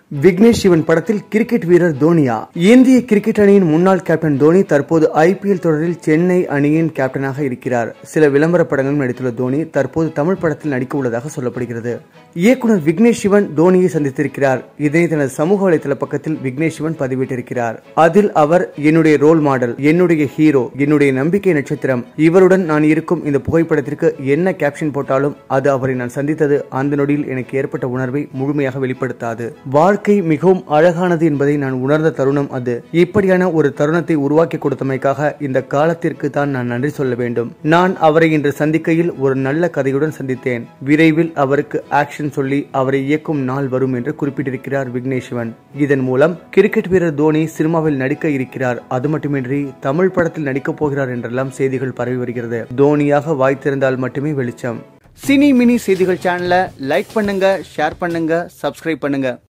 விக்னேஷ் சிவன் படத்தில் கிரிக்கெட் வீரர் தோனியா? இந்திய கிரிக்கெட் அணியின் முன்னாள் கேப்டன் தோனி தற்போது IPL தொடரில் சென்னை அணியின் கேப்டனாக இருக்கிறார். சில விளம்பர படங்களும் நடித்துள்ள தோனி தற்போது தமிழ் படத்தில் நடிக்க உள்ளதாக சொல்லப்படுகிறது. இயக்குனர் விக்னேஷ் சிவன் தோனியை சந்தித்திருக்கிறார். இதனை தனது சமூக வலைதள பக்கத்தில் விக்னேஷ் சிவன் பதிவிட்டிருக்கிறார். அதில் அவர், என்னுடைய ரோல் மாடல், என்னுடைய ஹீரோ, என்னுடைய நம்பிக்கை நட்சத்திரம், இவருடன் நான் இருக்கும் இந்த புகைப்படத்திற்கு என்ன கேப்ஷன் போட்டாலும் அது அவரை நான் சந்தித்தது அந்த நொடியில் எனக்கு ஏற்பட்ட உணர்வை முழுமையாக வெளிப்படுத்தாது. வாழ்க்கை மிகவும் அழகானது என்பதை நான் உணர்ந்த தருணம் அது. இப்படியான ஒரு தருணத்தை உருவாக்கி கொடுத்தமைக்காக இந்த காலத்திற்கு தான் நான் நன்றி சொல்ல வேண்டும். நான் அவரை இன்று சந்திக்கையில் ஒரு நல்ல கதையுடன் சந்தித்தேன். விரைவில் அவருக்கு ஆக்ஷன் சொல்லி அவரை இயக்கும் நாள் வரும் என்று குறிப்பிட்டிருக்கிறார் விக்னேஷ் சிவன். இதன் மூலம் கிரிக்கெட் வீரர் தோனி சினிமாவில் நடிக்க இருக்கிறார். அது மட்டுமின்றி தமிழ் படத்தில் நடிக்கப் போகிறார் என்றெல்லாம் செய்திகள் பரவி வருகிறது. தோனியாக வாய் திறந்தால் மட்டுமே வெளிச்சம். சினி மினி செய்திகள் சேனலை லைக் பண்ணுங்க, ஷேர் பண்ணுங்க, சப்ஸ்கிரைப் பண்ணுங்க.